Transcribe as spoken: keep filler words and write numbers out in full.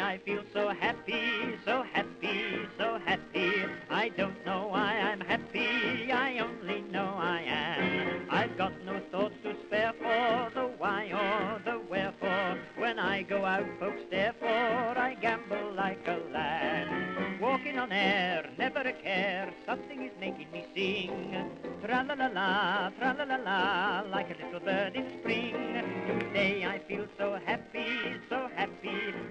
I feel so happy, so happy, so happy. I don't know why I'm happy, I only know I am. I've got no thoughts to spare for the why or the wherefore. When I go out, folks therefore I gamble like a lad. Walking on air, never a care, something is making me sing. Tra-la-la-la, tra-la-la-la, like a little bird in spring. Today I feel so happy, so happy,